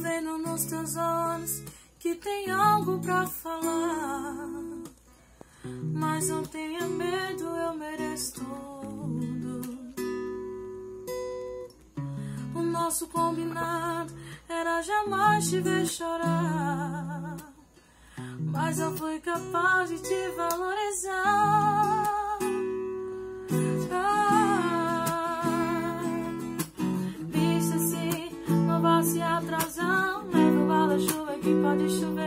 vendo nos teus olhos que tem algo pra falar. Mas não tenha medo, eu mereço tudo. O nosso combinado era jamais te ver chorar, mas eu fui capaz de te valorizar. Bicho, assim, não vá se atrasar. Leva o guarda-chuva que pode chover.